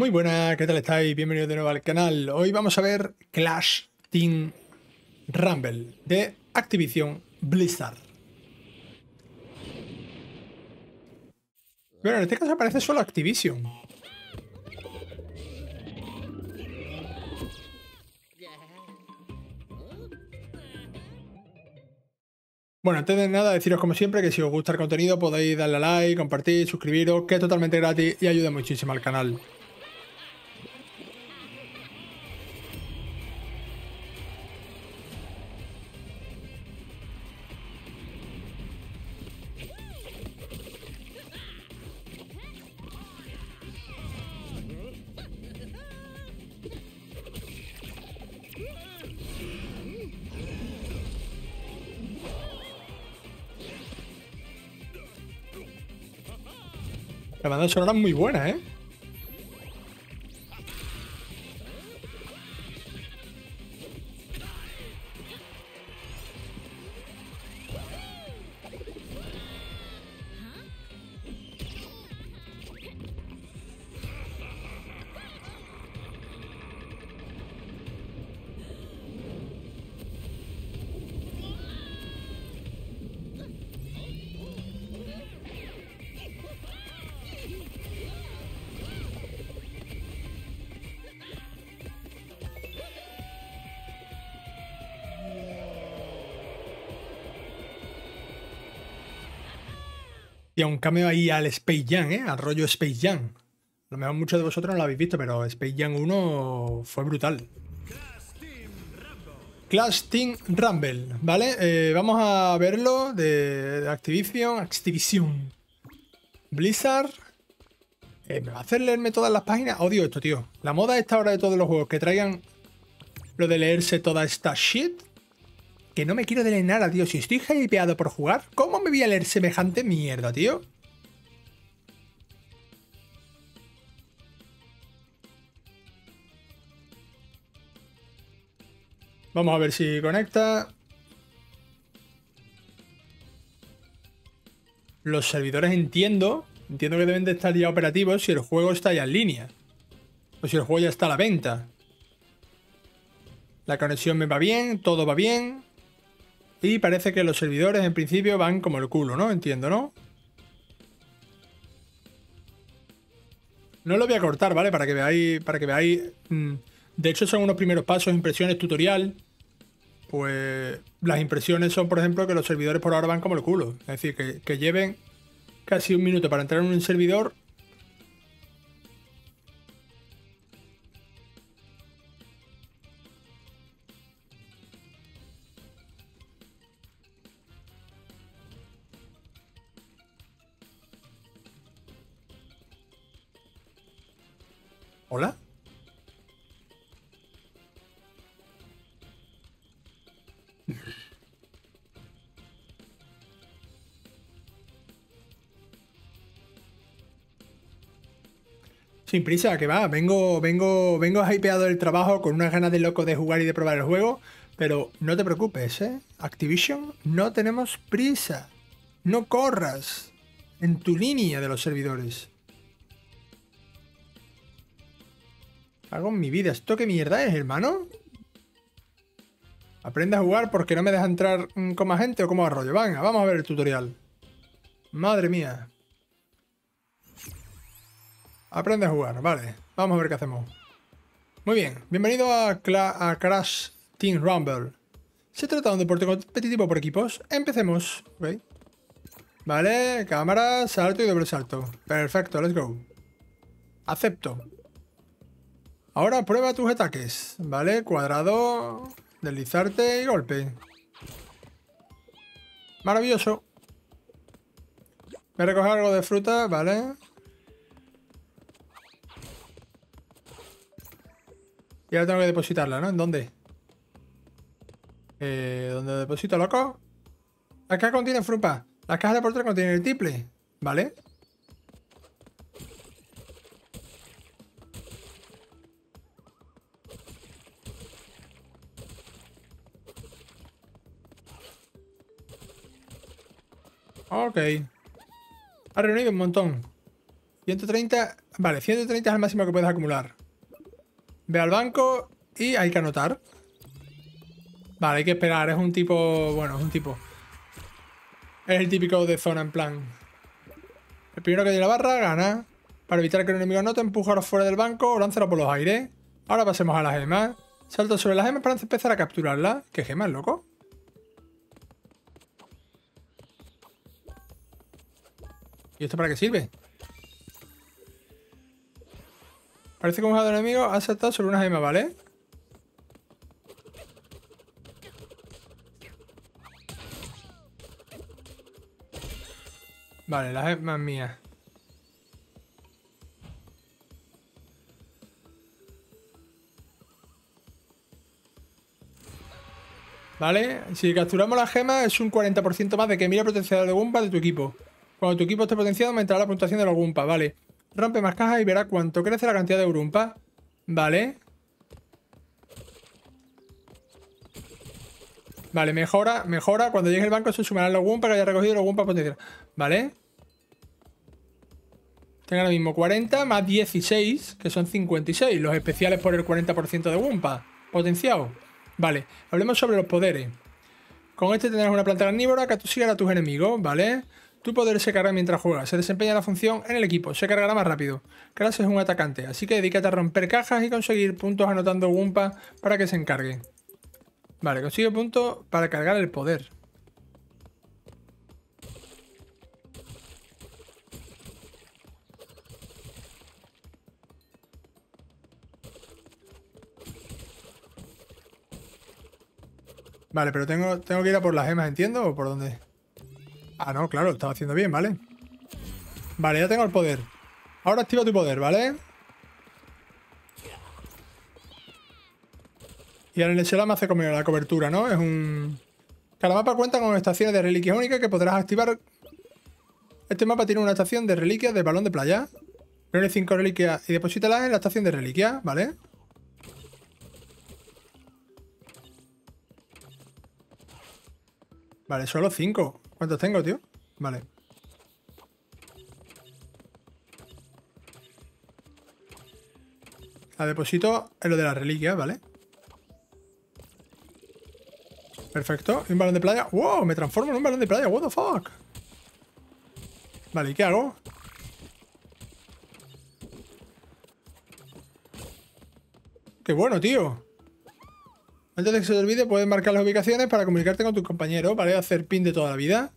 Muy buenas, ¿qué tal estáis? Bienvenidos de nuevo al canal. Hoy vamos a ver Clash Team Rumble de Activision Blizzard. Bueno, en este caso aparece solo Activision. Bueno, antes de nada, deciros como siempre que si os gusta el contenido podéis darle a like, compartir, suscribiros, que es totalmente gratis y ayuda muchísimo al canal. La banda sonora es muy buena, ¿eh? Y a un cameo ahí al Space Jam, ¿eh? Al rollo Space Jam. A lo mejor muchos de vosotros no lo habéis visto, pero Space Jam 1 fue brutal. Clash Team Rumble, ¿vale? Vamos a verlo de Activision Blizzard. ¿Me va a hacer leerme todas las páginas? Odio esto, tío. La moda esta hora de todos los juegos que traigan lo de leerse toda esta shit. Que no me quiero leer nada, tío. Si estoy hypeado por jugar, ¿cómo me voy a leer semejante mierda, tío? Vamos a ver si conecta. Los servidores entiendo que deben de estar ya operativos si el juego está ya en línea. O si el juego ya está a la venta. La conexión me va bien, todo va bien. Y parece que los servidores en principio van como el culo, ¿no? Entiendo, ¿no? No lo voy a cortar, ¿vale? Para que veáis. De hecho, son unos primeros pasos, impresiones, tutorial. Pues las impresiones son, por ejemplo, que los servidores por ahora van como el culo. Es decir, que lleven casi un minuto para entrar en un servidor. ¿Hola? Sin prisa, que va. Vengo hypeado del trabajo con unas ganas de loco de jugar y de probar el juego. Pero no te preocupes, ¿eh? Activision, no tenemos prisa. No corras en tu línea de los servidores. Hago en mi vida. ¿Esto qué mierda es, hermano? Aprende a jugar porque no me deja entrar con más gente o como arroyo. Venga, vamos a ver el tutorial. Madre mía. Aprende a jugar, vale. Vamos a ver qué hacemos. Muy bien, bienvenido a Crash Team Rumble. Se trata de un deporte competitivo por equipos. Empecemos. ¿Okay? Vale, cámara, salto y doble salto. Perfecto, let's go. Acepto. Ahora prueba tus ataques. Vale, cuadrado, deslizarte y golpe. Maravilloso. Voy a recoger algo de fruta, vale. Y ahora tengo que depositarla, ¿no? ¿En dónde? ¿Dónde deposito, loco? La caja contiene fruta. Las cajas de portero contienen el triple. ¿Vale? Ok. Ha reunido un montón. 130. Vale, 130 es el máximo que puedes acumular. Ve al banco y hay que anotar. Vale, hay que esperar. Es un tipo... Bueno, es un tipo. Es el típico de zona, en plan. El primero que llegue a la barra gana. Para evitar que el enemigo anote, empújalo fuera del banco o lánzalo por los aires. Ahora pasemos a las gemas. Salto sobre las gemas para empezar a capturarlas. ¿Qué gemas, loco? ¿Y esto para qué sirve? Parece que un jugador enemigo ha saltado sobre una gema, ¿vale? Vale, la gema es mía. ¿Vale? Si capturamos la gema es un 40% más de que mira potenciador de Goomba de tu equipo. Cuando tu equipo esté potenciado aumentará la puntuación de los Goomba, ¿vale? Rompe más cajas y verá cuánto crece la cantidad de Goomba. ¿Vale? Vale, mejora. Cuando llegue el banco se sumarán los Goomba que haya recogido los Goomba potenciales. ¿Vale? Tengo ahora mismo 40 más 16, que son 56. Los especiales por el 40% de Goomba potenciado. Vale, hablemos sobre los poderes. Con este tendrás una planta carnívora que atosigara a tus enemigos, ¿vale? Tu poder se carga mientras juegas. Se desempeña la función en el equipo. Se cargará más rápido. Crash es un atacante, así que dedícate a romper cajas y conseguir puntos anotando Goomba para que se encargue. Vale, consigue puntos para cargar el poder. Vale, pero tengo que ir a por las gemas, ¿entiendo? ¿O por dónde? Ah, no, claro, lo estaba haciendo bien, ¿vale? Vale, ya tengo el poder. Ahora activa tu poder, ¿vale? Y ahora el Sela me hace como la cobertura, ¿no? Es un... Cada mapa cuenta con estaciones de reliquias únicas que podrás activar. Este mapa tiene una estación de reliquias del balón de playa. Reúne 5 reliquias y deposítalas en la estación de reliquias, ¿vale? Vale, solo 5. ¿Cuántos tengo, tío? Vale. La deposito en lo de las reliquias, ¿vale? Perfecto. ¿Y un balón de playa? ¡Wow! Me transformo en un balón de playa. ¿What the fuck? Vale, ¿y qué hago? ¡Qué bueno, tío! Antes de que se te olvide, puedes marcar las ubicaciones para comunicarte con tus compañeros, ¿vale? Hacer pin de toda la vida.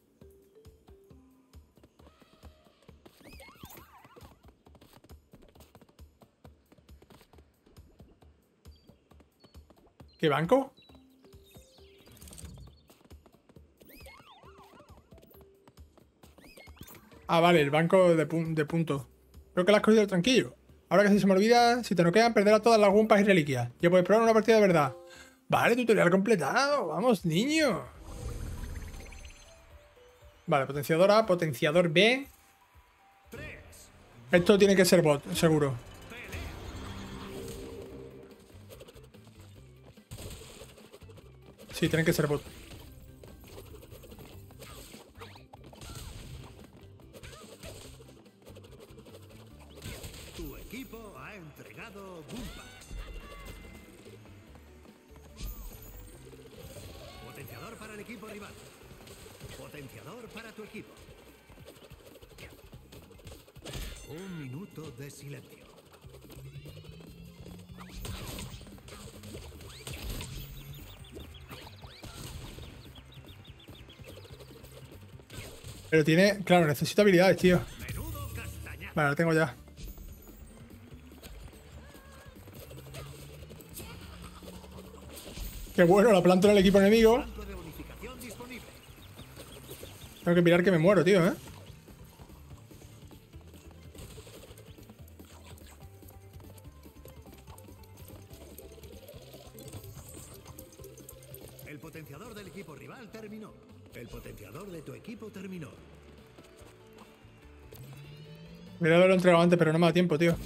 ¿Qué banco? Ah, vale, el banco de puntos. Creo que lo has cogido tranquilo. Ahora que si se me olvida, si te noquean, perderás todas las gumpas y reliquias. Ya puedes probar una partida de verdad. Vale, tutorial completado. Vamos, niño. Vale, potenciador A, potenciador B. Esto tiene que ser bot, seguro. Sí, tienen que ser bot. Tu equipo ha entregado Goombas. Potenciador para el equipo rival. Potenciador para tu equipo. Un minuto de silencio. Pero tiene... Claro, necesito habilidades, tío. Menudo castañazo. Vale, lo tengo ya. Qué bueno, la planto en el equipo enemigo. Banco de bonificación disponible. Tengo que mirar que me muero, tío, ¿eh? El potenciador del equipo rival terminó. El potenciador de tu equipo terminó. Debería haberlo entregado antes, pero no me da tiempo, tío.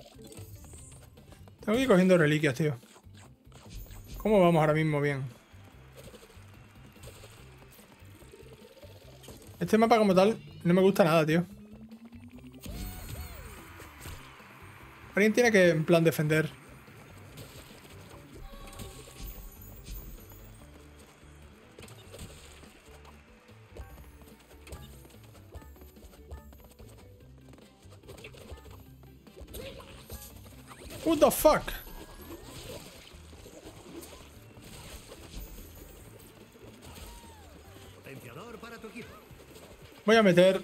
Tengo que ir cogiendo reliquias, tío. ¿Cómo vamos ahora mismo? Bien. Este mapa como tal no me gusta nada, tío. Alguien tiene que, en plan, defender. What the fuck? Potenciador para tu equipo. Voy a meter...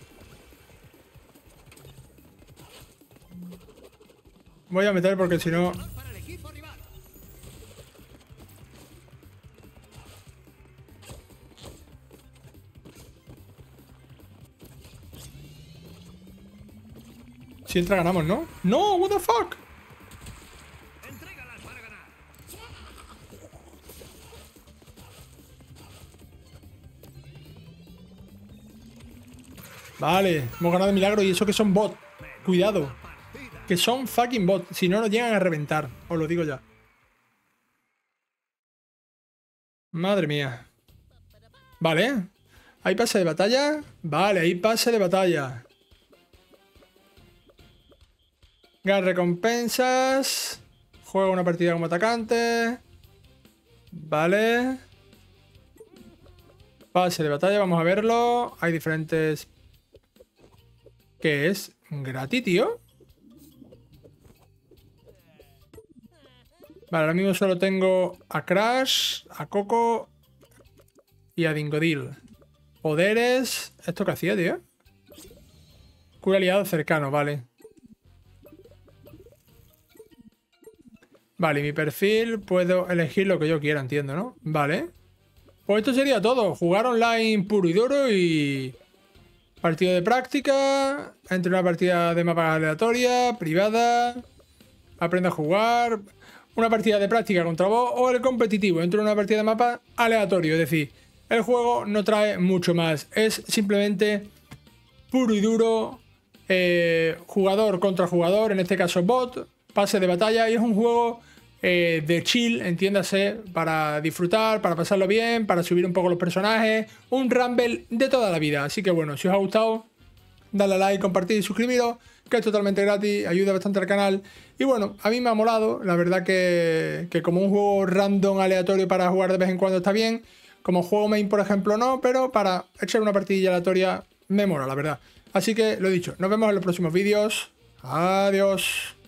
Voy a meter porque si no... Para el equipo rival. Si entra ganamos, ¿no? ¡No! What the fuck? Entrégalas para ganar. Vale, hemos ganado de milagro y eso que son bots. Cuidado. Que son fucking bots. Si no, nos llegan a reventar. Os lo digo ya. Madre mía. Vale. ¿Hay pase de batalla? Vale, hay pase de batalla. Ganar recompensas. Juega una partida como atacante. Vale. Pase de batalla, vamos a verlo. Hay diferentes... ¿Qué es? ¿Gratis, tío? Vale, ahora mismo solo tengo a Crash, a Coco y a Dingodil. Poderes... ¿Esto qué hacía, tío? Cura aliado cercano, vale. Vale, mi perfil puedo elegir lo que yo quiera, entiendo, ¿no? Vale. Pues esto sería todo. Jugar online puro y duro y... Partido de práctica, entre una partida de mapa aleatoria, privada, aprende a jugar, una partida de práctica contra vos o el competitivo, entre una partida de mapa aleatorio. Es decir, el juego no trae mucho más, es simplemente puro y duro, jugador contra jugador, en este caso bot, pase de batalla, y es un juego de chill, entiéndase, para disfrutar, para pasarlo bien, para subir un poco los personajes, un Rumble de toda la vida. Así que bueno, si os ha gustado, dale a like, compartir y suscribiros, que es totalmente gratis, ayuda bastante al canal. Y bueno, a mí me ha molado, la verdad que como un juego random aleatorio para jugar de vez en cuando está bien, como juego main por ejemplo no, pero para echar una partidilla aleatoria me mola, la verdad. Así que lo dicho, nos vemos en los próximos vídeos. Adiós.